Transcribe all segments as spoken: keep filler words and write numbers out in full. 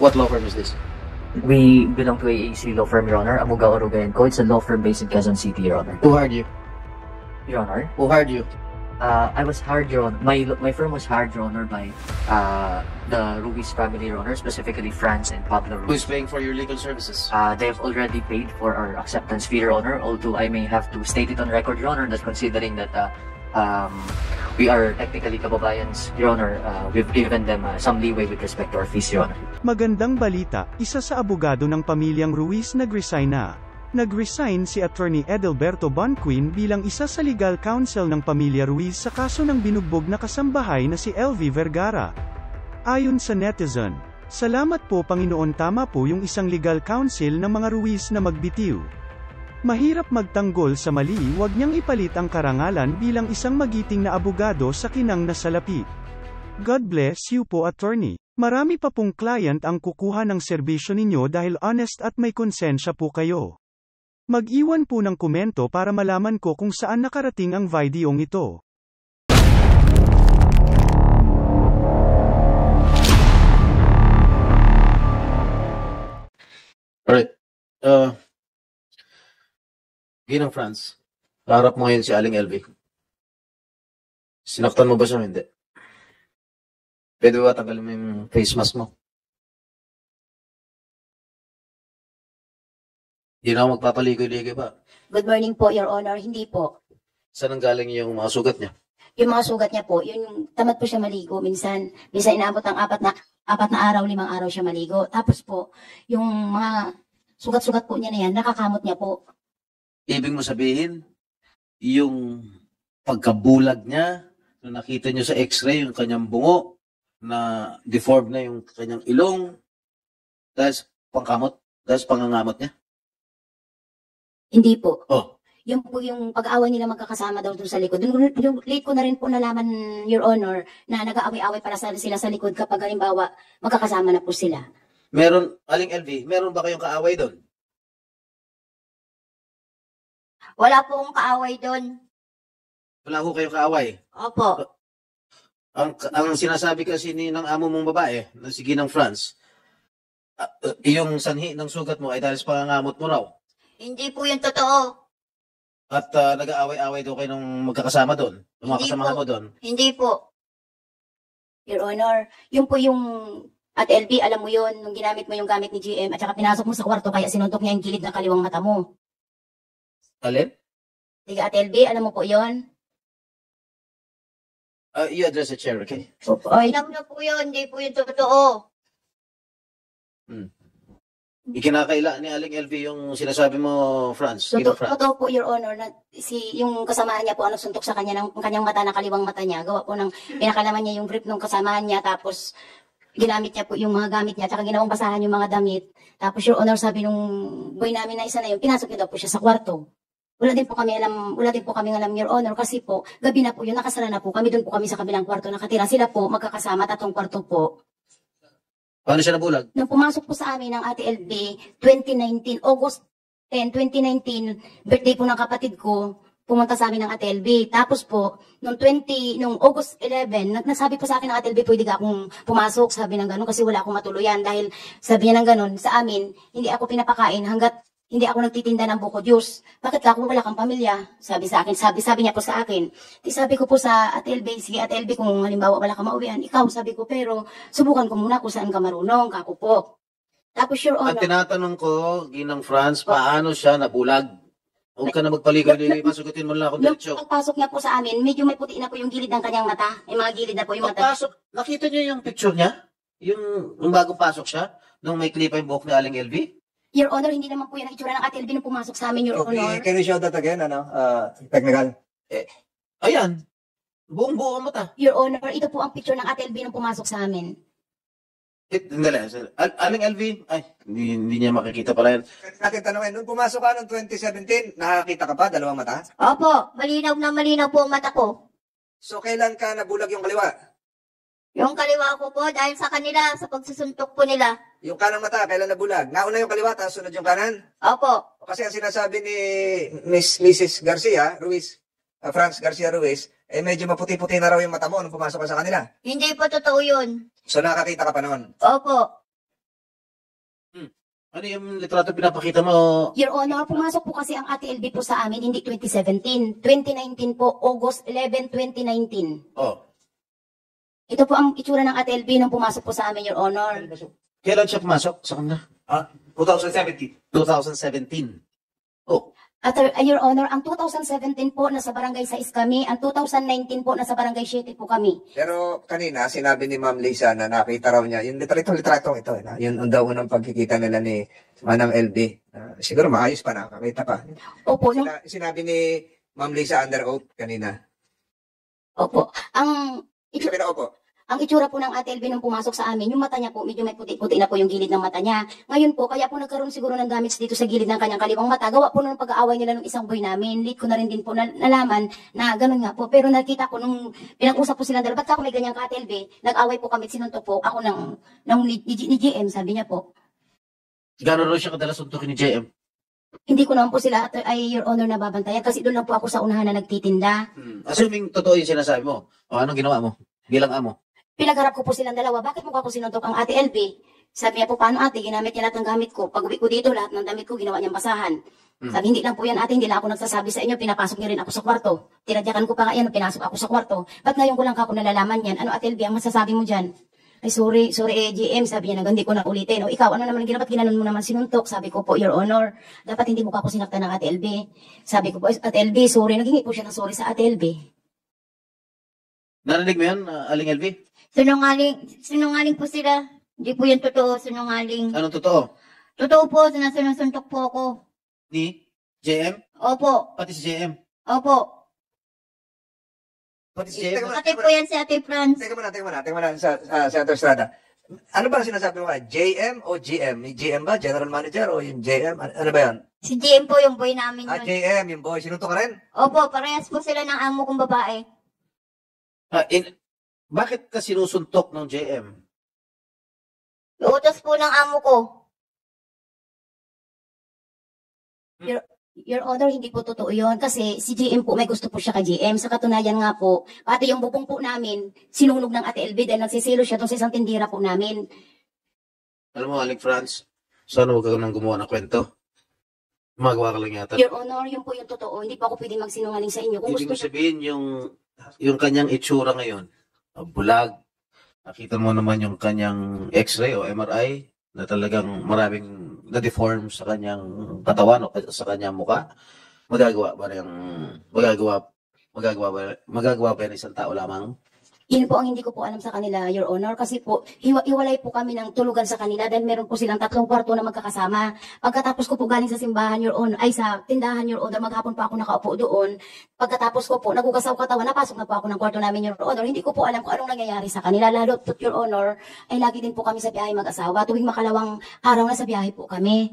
What law firm is this? We belong to a A C law firm, Your Honor, Amuga Oruga and Co. It's a law firm based in Quezon City, Your Honor. Who hired you? Your Honor, Who hired you? uh, I was hired, Your Honor. My my firm was hired, Your Honor, by uh, the Ruiz family, Your Honor, specifically Franz and Pablo Who is Ruiz. paying for your legal services? Uh, they have already paid for our acceptance fee, Your Honor, although I may have to state it on record, Your Honor, that considering that uh, um, we are technically kababayans, Your Honor, uh, we've given them uh, some leeway with respect to our fees, Your Honor. Magandang balita, isa sa abogado ng pamilyang Ruiz nag-resign na. Nag-resign si Attorney Edelberto Bonquin bilang isa sa legal counsel ng pamilya Ruiz sa kaso ng binugbog na kasambahay na si L V Vergara. Ayon sa netizen, "Salamat po Panginoon, tama po yung isang legal counsel ng mga Ruiz na magbitiw. Mahirap magtanggol sa mali, wag niyang ipalit ang karangalan bilang isang magiting na abogado sa kinang na salapi. God bless you po attorney. Marami pa pong client ang kukuha ng serbisyo ninyo dahil honest at may konsensya po kayo. Mag-iwan po ng komento para malaman ko kung saan nakarating ang videong ito." Alright. Uh, Ginang Franz, kaharap mo ngayon si Aling L V. Sinaktan mo ba siya o hindi? Pwede ba tanggalin mo yung face mask mo? Hindi na ako magpapaligoy-ligoy ba? Good morning po, Your Honor. Hindi po. Saan ang galing yung mga sugat niya? Yung mga sugat niya po, yun yung tamad po siya maligo. Minsan, minsan inaabot ng apat na, apat na araw, limang araw siya maligo. Tapos po, yung mga sugat-sugat po niya na yan, nakakamot niya po. Ibig mo sabihin, yung pagkabulag niya, na nakita niyo sa x-ray, yung kanyang bungo, na deformed na yung kanyang ilong, dahil sa pangkamot, dahil sa pangangamot niya? Hindi po. Oh. Yung po yung pag-aaway nila magkakasama daw doon sa likod. Yung, yung late ko na rin po nalaman, Your Honor, na nag-aaway-aaway para sa, sila sa likod kapag halimbawa magkakasama na po sila. Meron, Aling L V, meron ba kayong kaaway doon? Wala po akong kaaway doon. Wala ko kayong kaaway. Opo. Ang, ang sinasabi kasi ni ng amo mong babae, na si Ginang Franz, uh, uh, yung sanhi ng sugat mo ay dahil sa pangangamot mo raw. Hindi po yung totoo. At uh, nag-aaway-aaway daw kayo nung magkakasama doon, nung mga Hindi kasamahan po. mo doon. Hindi po. Your Honor, yun po yung at L B, alam mo yun, nung ginamit mo yung gamit ni G M at saka pinasok mo sa kwarto kaya sinuntok niya yung gilid ng kaliwang mata mo. Alin? Sige, at L B, alam mo po yun? Uh, you address the chair, okay? Oy. Alam na po yun, hindi po yung totoo. Hmm. Ikinakaila ni Aling L V yung sinasabi mo, Franz. Totoo, Ginang Franz. totoo po, Your Honor, na si, yung kasamaan niya po, ano, suntok sa kanya ng kanyang mata, ng kaliwang mata niya. Gawa po ng, pinakalaman niya yung brief ng kasamaan niya, tapos ginamit niya po yung mga gamit niya, tsaka ginawang basahan yung mga damit. Tapos, Your Honor, sabi nung boy namin na isa na yun, pinasok niya daw po siya sa kwarto. Wala din po kami alam, wala din po kami alam, Your Honor, kasi po, gabi na po yun, nakasara na po kami, doon po kami sa kabilang kwarto nakatira. Sila po, magkakasama, tatlong kwarto po. Paano siya nabulag? Nung pumasok po sa amin ng Ate L B, twenty nineteen, August tenth, twenty nineteen, birthday po ng kapatid ko, pumunta sa amin ng Ate L B. Tapos po, nung twenty, nung August eleventh, nasabi po sa akin ng Ate L B, pwede ka akong pumasok, sabi ng gano'n, kasi wala akong matuluyan. Dahil sabi niya ng gano'n, sa amin, hindi ako pinapakain hanggat hindi ako nagtitinda ng buko juice. Bakit ka kung wala kang pamilya? Sabi sa akin, sabi, sabi niya po sa akin. Di sabi ko po sa Ate L B, sige Ate L B, kung halimbawa wala kang mauwian, ikaw, sabi ko, pero subukan ko muna kung saan ka marunong, kako po. Tapos, Your Ang Honor, tinatanong ko, Ginang Franz, paano siya nabulag? Huwag ka na magpaligoy-ligoy, pasugutin mo lang ako nung diretso. pagpasok niya po sa amin, medyo may puti na po yung gilid ng kanyang mata. May mga gilid na po yung mata. Pagpasok, nakita niyo yung picture niya? Yung, yung bagong pasok siya? Nung may klipa yung buhok ni Aling L V? Your Honor, hindi naman po yan ang itsura ng Ate L B nung pumasok sa amin, Your Honor. Okay, can you show that again, ano? Uh, technical. Ayan. Buong-buo ang mata. Your Honor, ito po ang picture ng Ate L B nung pumasok sa amin. Eh, Hindi, Al- Aling L V, ay, hindi, hindi niya makikita pala yan. Pwede natin tanongin, nung pumasok ka noong twenty seventeen, nakakita ka pa, dalawang mata? Opo, malinaw na malinaw po ang mata ko. So, kailan ka nabulag yung kaliwa? Yung kaliwa ko po, dahil sa kanila, sa pagsusuntok po nila. Yung kanang mata, kailan nabulag? Nauna yung kaliwa, tapos sunod yung kanan? Opo. Kasi ang sinasabi ni Miss Missus Garcia, Ruiz, uh, Franz Garcia Ruiz, eh medyo maputi-puti na raw yung mata mo nung pumasok ka sa kanila. Hindi po totoo yun. So, nakakita ka pa noon? Opo. Ano yung litrato pinapakita mo? Your Honor, pumasok po kasi ang Ate L B po sa amin, hindi twenty seventeen. twenty nineteen po, August eleventh, twenty nineteen. Oh. Ito po ang itsura ng Ate L B nung pumasok po sa amin, Your Honor. Kailan siya pumasok sa kanila? Ah, twenty seventeen. twenty seventeen. Oh. At uh, Your Honor, ang two thousand seventeen po nasa barangay sais kami, ang two thousand nineteen po nasa barangay siete po kami. Pero kanina, sinabi ni Ma'am Lisa na nakita raw niya, yung litrato, litrato ito, na, yun ang daw unang pagkikita nila ni Manang L B. Uh, siguro maayos pa, nakakita pa. Opo, nung, Sina, sinabi ni Ma'am Lisa under oath kanina. opo. Ang, itu, Sabi na opo. ang itsura po ng Ate L B nung pumasok sa amin, yung mata niya po, medyo may puti-puti na po yung gilid ng mata niya. Ngayon po, kaya po nagkaroon siguro ng damage dito sa gilid ng kanyang kaliwang mata. Gawa po nung pag-aaway nila ng isang boy namin. Late ko na rin din po na, nalaman na ganun nga po. Pero nakita ko nung pinag-usap po silang dalawa, ba't ako may ganyan ka Ate L B? Nag-away po kami, sinuntok po ako ng, ng ni, ni G M, sabi niya po. Gano'n raw siya kadalas suntukin ni J M? Hindi ko naman po sila at ay Your Honor nababantayan kasi doon lang po ako sa unahan na nagtitinda. Hmm. Assuming totoo yung sinasabi mo, o anong ginawa mo bilang amo? Pinagharap ko po silang dalawa, bakit mukha ko sinuntok ang Ate L B? Sabi niya po, paano ate, ginamit niya lahat ng gamit ko. Pag uwi ko dito, lahat ng damit ko ginawa niyang basahan. Hmm. Sabi, hindi lang po yan ate, hindi lang ako nagsasabi sa inyo, pinapasok niyo rin ako sa kwarto. Tinadyakan ko pa nga yan, pinasok ako sa kwarto. Ba't ngayon ko lang ako nalalaman yan? Ano Ate L B, ang masasabi mo dyan? Ay sorry, sorry eh, G M, sabi niya na hindi ko na ulitin. O ikaw, ano naman ang ginawa, ginanon mo naman sinuntok? Sabi ko po, Your Honor, dapat hindi mo ka ako sinaktan ng Ate L B. Sabi ko po, Ate L B, sorry, naghingi po siya ng sorry sa Ate L B. Narinig mo yun, uh, Aling L V? Sinungaling, sinungaling po sila. Hindi po yan totoo, sinungaling. Anong totoo? Totoo po, sinasunusuntok po ako. Ni J M? Opo, Pati si J M? opo. Pati si J M? Teka muna, Ate po yan si Ate Franz. Teka muna, teka muna, teka muna, sa, sa Senator Estrada. Ano ba ang sinasabi mo ka? J M o G M? Yung G M ba? General Manager o yung J M? Ano, ano ba yan? Si G M po yung boy namin Ah, yun. J M, yung boy. Sinuntok ka rin? Opo, parehas po sila ng amo kong babae. Ah, in, bakit ka sinusuntok ng J M? Utos po ng amo ko. Your Honor, hindi po totoo yun. Kasi si G M po, may gusto po siya kay G M. Sa katunayan nga po, pati yung bubong po namin, sinunog ng Ate L B dahil nagsisilo siya doon sa isang tindira po namin. Alam mo, Aling Franz, sana huwag ka nang gumawa ng kwento. Magawa ka lang yata. Your Honor, yun po yung totoo. Hindi po ako pwede magsinungaling sa inyo. Kung Ibig gusto mo sabihin yung, yung kanyang itsura ngayon, uh, bulag, nakita mo naman yung kanyang x-ray o M R I na talagang maraming na-deform sa kanyang katawan o sa kanyang muka. Magagawa ba yung magagawa magagawa ba magagawa ba ng isang tao lamang? Yun po ang hindi ko po alam sa kanila, Your Honor. Kasi po, hiwa, hiwalay po kami ng tulugan sa kanila dahil meron po silang tatlong kwarto na magkakasama. Pagkatapos ko po galing sa simbahan, Your Honor, ay sa tindahan, Your Honor, maghapon pa ako nakaupo doon. Pagkatapos ko po, nagugasaw katawan, napasok na po ako ng kwarto namin, Your Honor. Hindi ko po alam kung anong nangyayari sa kanila. Lalo po, Your Honor, ay lagi din po kami sa biyahe mag-asawa. Tuwing makalawang araw na sa biyahe po kami.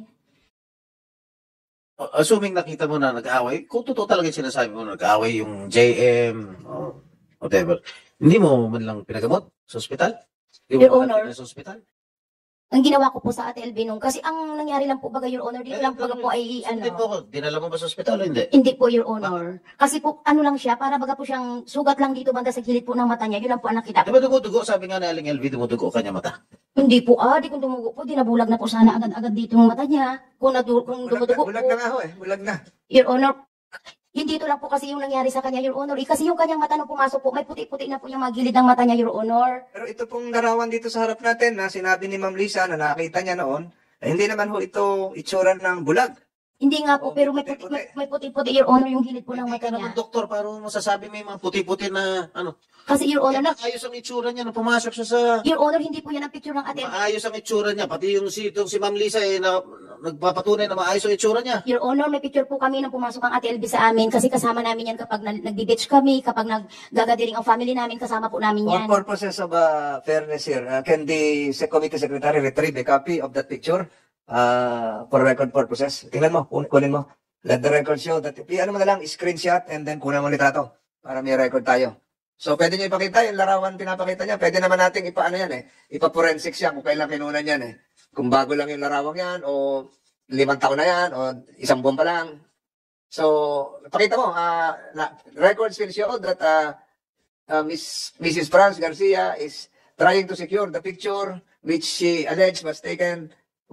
Assuming nakita mo na nag-away, kung totoo talaga yung sinasabi mo nag-away yung J M o whatever, hindi mo man lang pinagamot sa ospital? Hindi Your mo Honor. sa ospital? Ang ginawa ko po sa Ate L B nung, kasi ang nangyari lang po baga, Your Honor, dito lang baga po ay, Hindi ano, mo ko, dinala mo ba sa ospital o hindi? hindi po, Your Honor. Kasi po, ano lang siya, para baga po siyang sugat lang dito banda sa gilid po ng mata niya. Yun lang po ang nakita Di ko. ba dumudugo? Sabi nga na Aling L V, dumudugo kanya mata. Hindi po, ah, di kung dumugo po, dinabulag na po sana agad-agad dito ng mata niya. Kung, nadu- kung Bulag na, dumudugo bulag po, na nga ho eh. Bulag na. Your Honor, hindi ito lang po kasi yung nangyari sa kanya, Your Honor. Eh, kasi yung kanyang mata nung pumasok po, may puti-puti na po yung mga gilid ng mata niya, Your Honor. Pero ito pong larawan dito sa harap natin na sinabi ni Ma'am Lisa na nakita niya noon, eh, hindi naman ho ito itsura ng bulag. Hindi nga po, Oh, pero may puti-puti. puti, may, may puti-puti, Your Honor, yung gilid po ng Hindi mata ka naman niya. doktor, para mo masasabi may mga puti-puti na ano. Kasi, Your Honor, na, Ayos ang itsura niya nung pumasok siya sa... Your Honor, hindi po yan ang picture ng Ate L B. Maayos ang itsura niya. Pati yung si, itong si Ma'am Lisa eh, na, nagpapatunay na maayos ang itsura niya. Your Honor, may picture po kami nang pumasok ang Ate L B sa amin kasi kasama namin yan kapag nag- nagbe-beach kami, kapag naggagadiring ang family namin, kasama po namin For yan. purposes of uh, fairness here, uh, can the se- committee secretary retrieve a copy of that picture uh, for record purposes? Tingnan mo, kun- kunin mo. Let the record show that, ano mo na lang, screenshot and then kunan mo litrato para may record tayo. So, pwede nyo ipakita yung larawan pinapakita niya. Pwede naman natin ipaano yan eh. Ipa-forensics yan kung kailan kinunan yan eh. Kung bago lang yung larawang yan o limang taon na yan o isang buwan pa lang. So, pakita mo, uh, na, records will show that uh, uh, Miss, Missus Franz Garcia is trying to secure the picture which she alleged was taken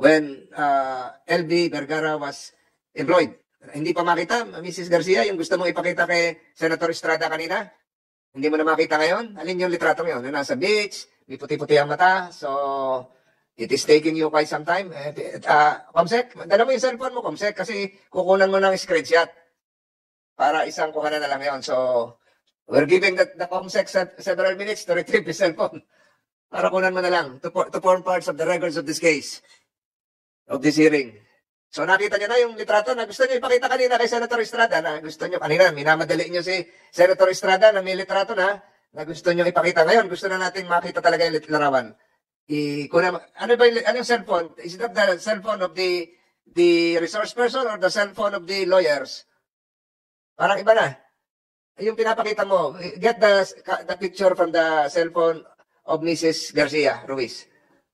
when uh, L B Vergara was employed. Hindi pa makita, Missus Garcia, yung gusto mong ipakita kay Senator Estrada kanina? Hindi mo na makita ngayon? Alin yung litrato ngayon? Yung nasa beach, may puti-puti ang mata, so it is taking you quite some time. Eh, uh, Comsec, dala mo yung cellphone mo, Comsec, kasi kukunan mo ng screenshot para isang kuhanan na lang yon. So, we're giving the, the Comsec se- several minutes to retrieve his cellphone para kunan mo na lang to, to form parts of the records of this case, of this hearing. So nakita niyo na yung litrato na gusto niyo ipakita kanina kay Senator Estrada na gusto niyo kanina, minamadali niyo si Senator Estrada na may litrato na na gusto niyo ipakita. Ngayon, gusto na natin makita talaga yung larawan. I, kuna, ano ba yung, ano yung cellphone? Is that the cellphone of the the resource person or the cellphone of the lawyers? Parang iba na. Yung pinapakita mo, get the, the picture from the cellphone of Missus Garcia Ruiz.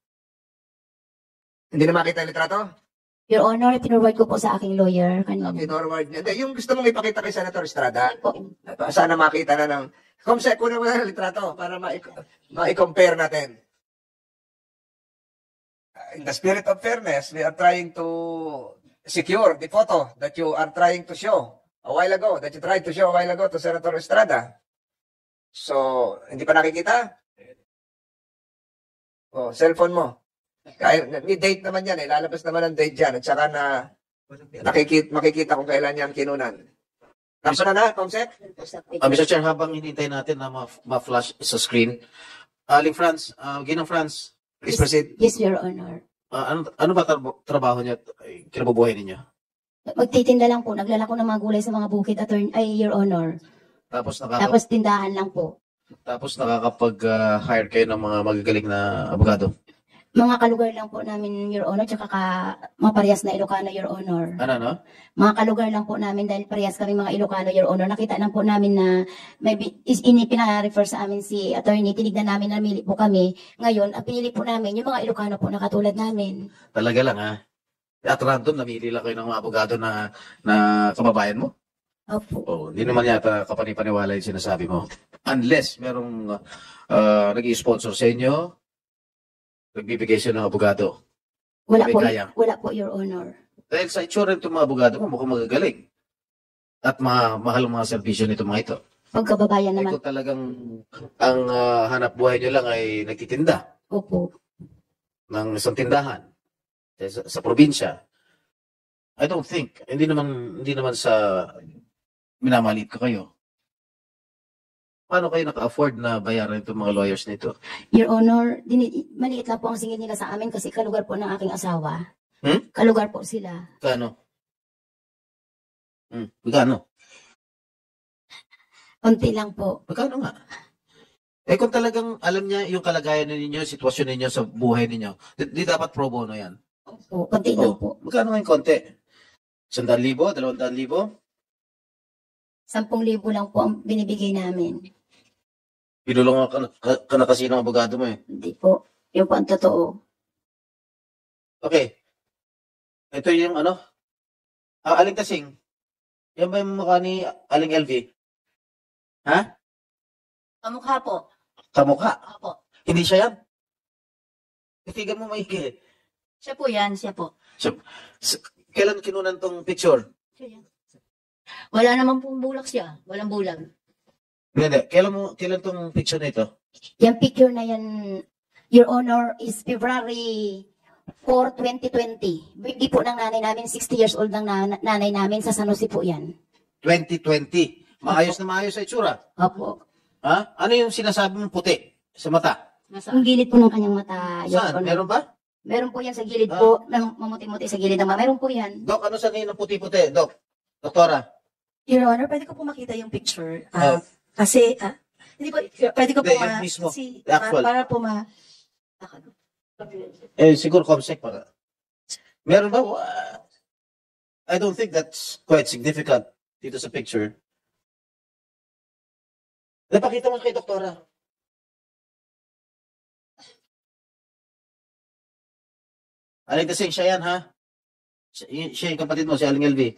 Hindi na makita yung litrato? Your Honor, pinurward ko po sa aking lawyer kanina. Okay, forward niya. Hindi, yung gusto mong ipakita kay Senator Estrada, Po. sana makita na ng... Comsec, kunin mo na ng litrato para ma- ma-compare natin. In the spirit of fairness, we are trying to secure the photo that you are trying to show a while ago, that you tried to show a while ago to Senator Estrada. So, hindi pa nakikita? Oh, cellphone mo. Kaya, may date naman yan eh. Lalabas naman ang date dyan. At saka na nakikita, makikita kung kailan yan kinunan. Tapos na na, Comsec? Uh, Mister Chair, habang hinintay natin na ma- ma-flash sa screen, Aling Franz, uh, Ginang Franz, please proceed. Yes, Your Honor. Uh, ano, ano ba tra- trabaho niyo at uh, kinabubuhay ninyo? Magtitinda lang po. Naglalako ng mga gulay sa mga bukid, attorney, ay, Your Honor. Tapos, nakaka- Tapos tindahan lang po. tapos nakakapag-hire kayo ng mga magagaling na abogado. Mga kalugar lang po namin, Your Honor, tsaka ka, mga parehas na Ilocano, Your Honor. Ano, no? Mga kalugar lang po namin dahil parehas kami mga Ilocano, Your Honor. Nakita lang po namin na may bi- is ini pina-refer sa amin si attorney. Tinignan namin na namili po kami. Ngayon, ang pinili po namin, yung mga Ilocano po na katulad namin. Talaga lang, ha? At random, namili lang kayo ng mga abogado na, na kababayan mo? Opo. Oh, hindi naman yata kapanipaniwala yung sinasabi mo. Unless merong uh, nag-i-sponsor sa inyo, nagbibigay siya ng abogado. Wala May po, kaya. wala po, Your Honor. Dahil sa itsura nitong mga abogado mo, mukhang magagaling. At ma mahal ang mga serbisyo nito mga ito. Pagkababayan Ay, naman. kung talagang ang ah, hanap buhay nyo lang ay nagtitinda Opo. ng isang tindahan sa, sa probinsya, I don't think, hindi naman, hindi naman sa minamalit ko kayo. Paano kayo naka-afford na bayaran itong mga lawyers nito? Your Honor, dini- maliit lang po ang singil nila sa amin kasi kalugar po ng aking asawa. Hmm? Kalugar po sila. Kano? Hmm, magkano? Konti lang po. Magkano nga? Eh kung talagang alam niya yung kalagayan ninyo, sitwasyon ninyo sa buhay ninyo, di, di dapat pro bono yan. Opo, konti lang po. Magkano nga yung konti? Sandaan libo? Dalawang libo? Sampung libo lang po ang binibigay namin. Pinulong ka, ka, ka na kasi ng abogado mo eh. Hindi po. Yung po ang totoo. Okay. Ito yung ano? Ah, Aling Tasing. Yan ba yung mukha ni Aling L V? Ha? Kamukha po. Kamukha. Opo. Hindi siya yan. Itigan mo maigi. Siya po yan, siya po. S- Kailan kinunan tong picture? Siya yan. Wala naman pong bulak siya. Walang bulag. Hindi, hindi. Kailan mo, kailan tong picture na ito? Yung picture na yan, Your Honor, is February fourth, twenty twenty. Birthday po ng nanay namin, sixty years old ng nan- nanay namin, sa San Jose po yan. twenty twenty. Maayos na maayos sa itsura. Opo. Ha? Ano yung sinasabi mong puti sa mata? Yung gilid po ng kanyang mata, Your Saan? Honor. Meron ba? Meron po yan sa gilid Ah. po, ng mamuti-muti sa gilid ng mata. Meron po yan. Dok, ano sa ngayon ng puti-puti? Dok, doktora. Your Honor, pwede ko po makita yung picture. Oh. Ah, kasi, ah, hindi po, pwede ko po Hindi, ma... yung mismo. si- The actual. para po ma... Eh, siguro Comsec para. Meron ba? Uh, I don't think that's quite significant dito sa picture. Napakita mo kay doktora. Aling Tasing, siya yan, ha? Siya, siya yung kapatid mo, si Aling L V.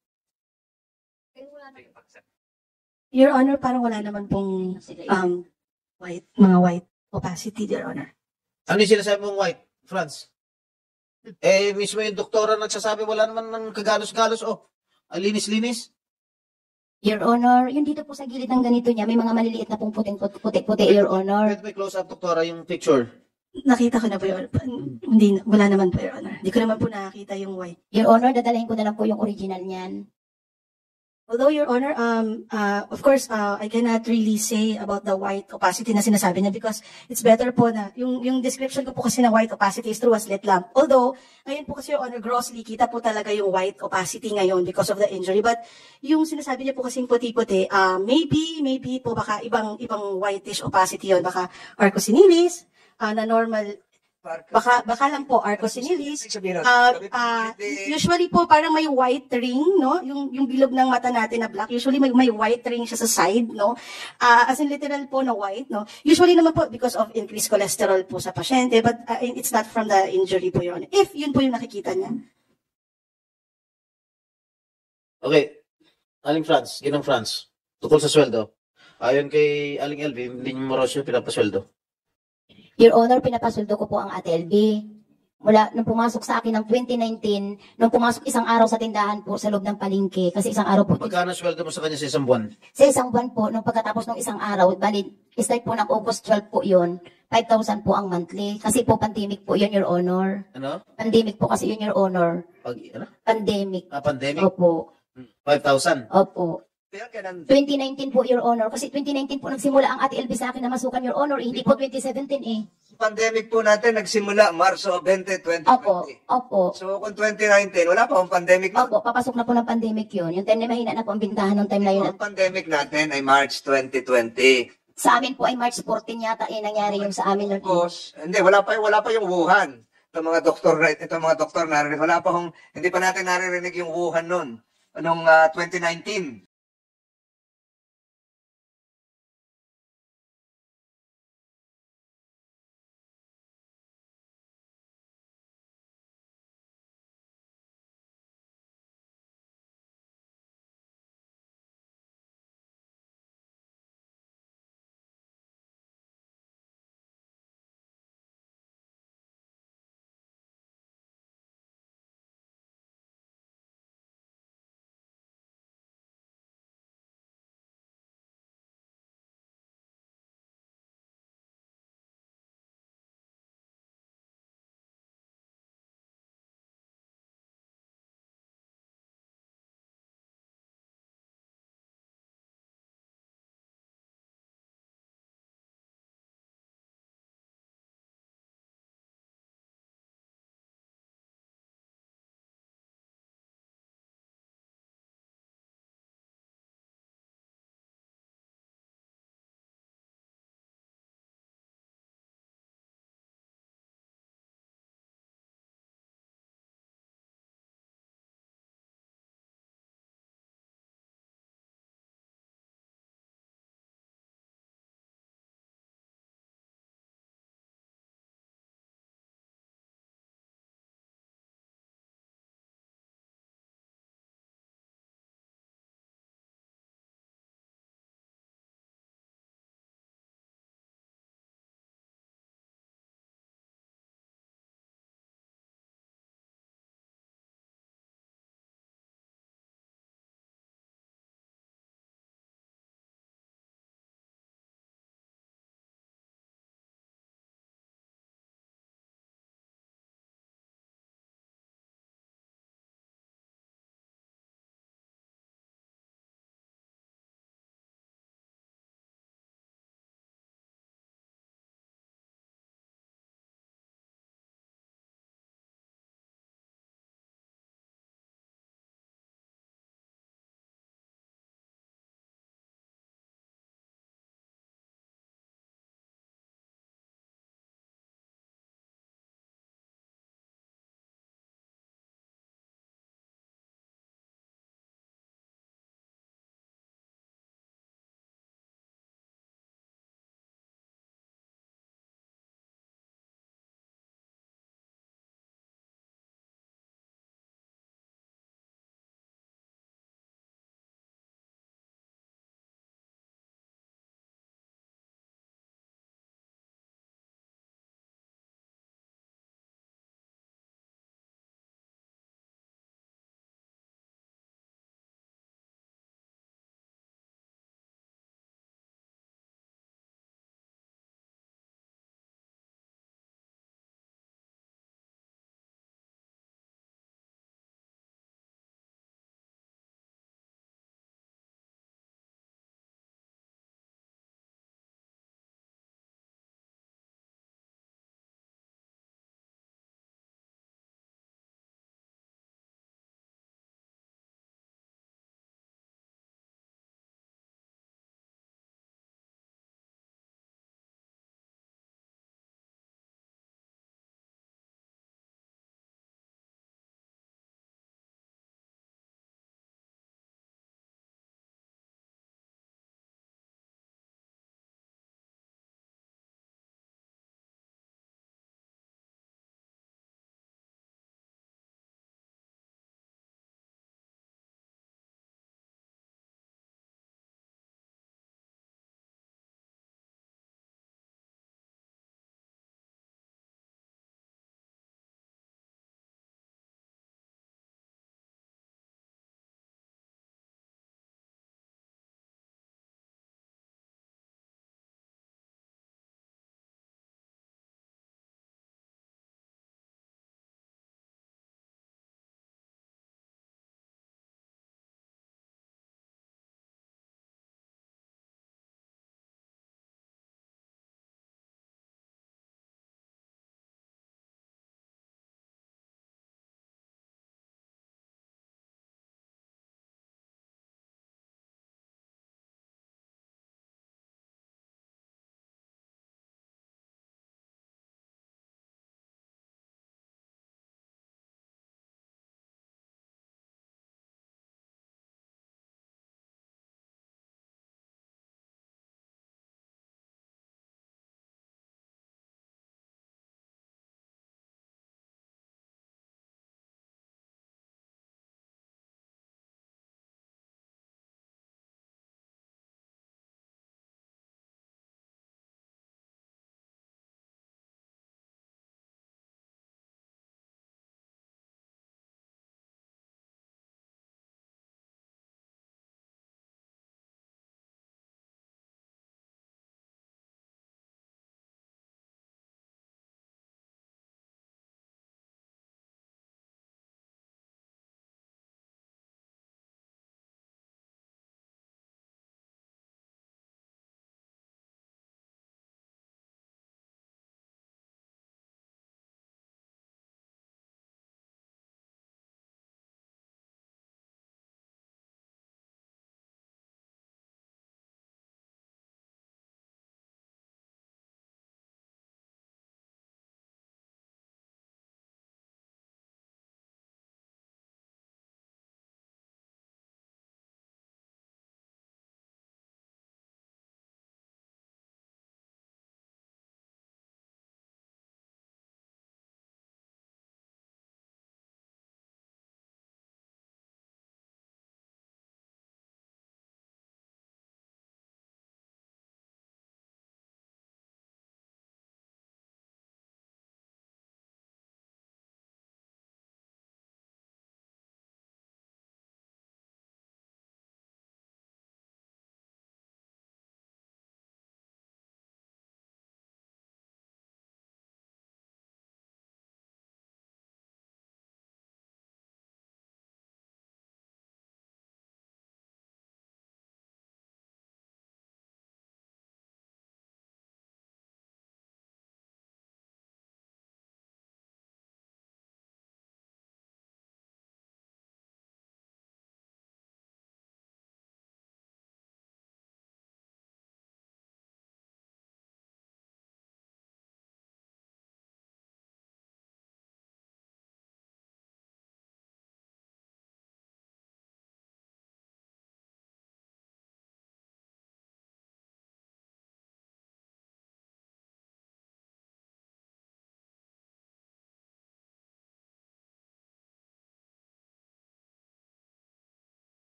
Your Honor, parang wala naman pong um, white, mga white opacity, Your Honor. Ano yung sinasabi mong white, Franz? Eh, mismo yung doktora nagsasabi, wala naman ng kagalos-galos. Oh, ang linis-linis. Your Honor, yung dito po sa gilid ng ganito niya, may mga maliliit na pong puting-puti, Your Honor. Pwede may close-up, doktora, yung picture. Nakita ko na po, Your Honor. Hindi, na- wala naman po, Your Honor. Hindi ko naman po nakakita yung white. Your Honor, dadalhin ko na lang po yung original niyan. Although, Your Honor, um, uh, of course, uh, I cannot really say about the white opacity na sinasabi niya because it's better po na, yung, yung description ko po kasi na white opacity is through a slit lamp. Although, ngayon po kasi, Your Honor, grossly, kita po talaga yung white opacity ngayon because of the injury. But, yung sinasabi niya po kasing puti-puti, uh, maybe, maybe po baka ibang, ibang whitish opacity yon, baka arcosinilis, uh, na normal, baka, baka lang po arcosinilis. Sabihin nun, Uh, sabi- uh, hindi- usually po parang may white ring, no? Yung yung bilog ng mata natin na black. Usually may may white ring siya sa side, no? Uh, as in literal po na white, no? Usually naman po because of increased cholesterol po sa pasyente, but uh, it's not from the injury po yun. If yun po yung nakikita niya. Okay. Aling Franz, Ginang Franz, tukol sa sweldo. Ayon kay Aling L V, hindi niyo Morosio pinapasweldo. Your Honor, pinapasweldo ko po ang Ate L B. Mula nung pumasok sa akin ng twenty nineteen, nung pumasok isang araw sa tindahan po sa loob ng palengke, kasi isang araw po, Magkano sweldo mo sa kanya sa isang buwan? sa isang buwan po, nung pagkatapos ng isang araw, bali, start po ng August twelve po yun, five thousand po ang monthly. Kasi po pandemic po yun, Your Honor. Ano? Pandemic po kasi yun, Your Honor. Pag, ano? Pandemic. Ah, pandemic? Opo. five thousand. Opo. Kaya kailan- twenty nineteen po, Your Honor. Kasi twenty nineteen po nagsimula ang Ate L B sa akin na masukan, Your Honor. Hindi po twenty seventeen eh. pandemic po natin nagsimula Marso twenty twenty. Opo. Opo. So kung twenty nineteen, wala pa akong pandemic na. Opo, papasok na po ng pandemic yun. Yung time na mahina na po ang bintahan ng time na yun. Ang pandemic natin ay March twenty twenty. Sa amin po ay March fourteen yata eh nangyari yung sa amin. Tapos, hindi, wala pa, wala pa yung Wuhan. Itong mga doktor, itong mga doktor narinig, wala pa hong, hindi pa natin naririnig yung Wuhan noon. Anong ah, twenty nineteen.